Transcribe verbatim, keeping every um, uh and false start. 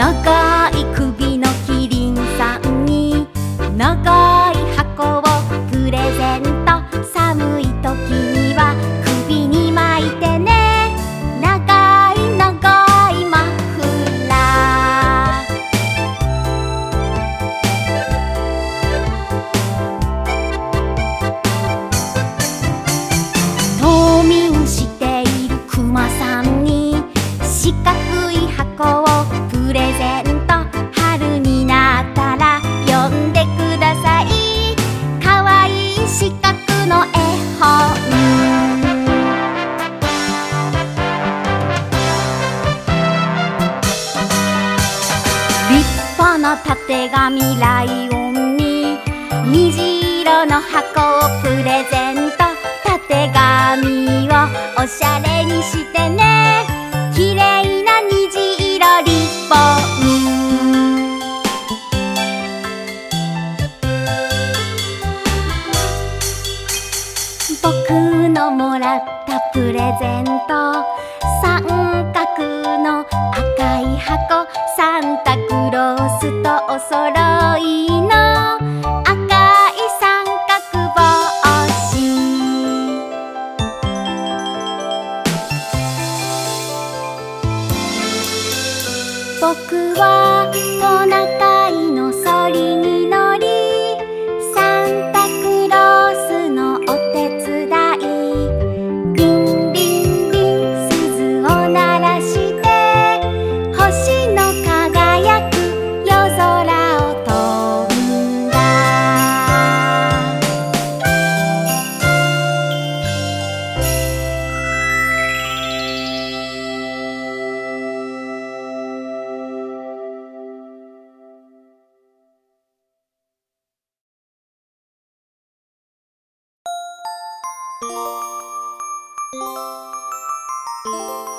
長い首のキリンさんに長い箱をプレゼント。寒い時には首に巻いてね、長い長いマフラー。冬眠しているクマさんに四角い箱をプレゼント。春になったら読んでください。かわいい四角の絵本。立派なたてがみライオンに虹色の箱をプレゼント。たてがみをおしゃれにしてね、きれいな虹色リボン。僕のもらったプレゼント、三角の赤い箱。サンタクロースとおそろいの赤い三角帽子。僕はトナカイのそりに乗り、サンタクロースのお手伝い。ビンビンビン鈴を鳴らして星の輝く夜空を飛んだ。you